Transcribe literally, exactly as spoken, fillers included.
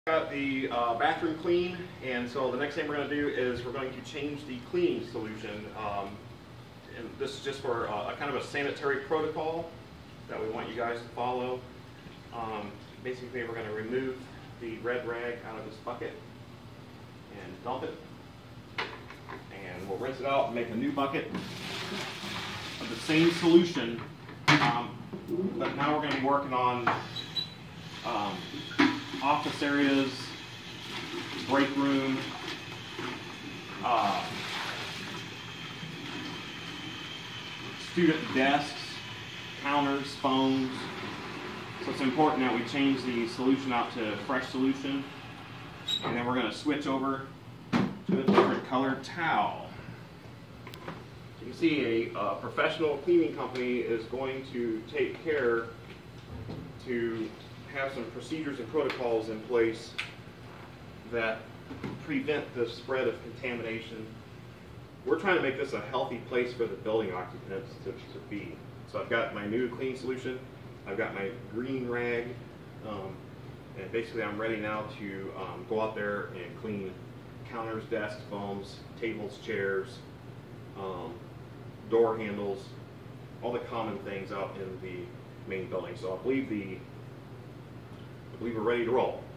Got the uh, bathroom clean, and so the next thing we're going to do is we're going to change the cleaning solution. Um, and this is just for uh, a kind of a sanitary protocol that we want you guys to follow. Um, basically, we're going to remove the red rag out of this bucket and dump it, and we'll rinse it out and make a new bucket of the same solution. Um, but now we're going to be working on um, office areas, break room, uh, student desks, counters, phones. So it's important that we change the solution out to fresh solution, and then we're going to switch over to a different colored towel. You can see a uh, professional cleaning company is going to take care to have some procedures and protocols in place that prevent the spread of contamination. We're trying to make this a healthy place for the building occupants to, to be. So I've got my new clean solution, I've got my green rag, um, and basically I'm ready now to um, go out there and clean counters, desks, phones, tables, chairs, um, door handles, all the common things out in the main building. So I believe the I believe we're ready to roll.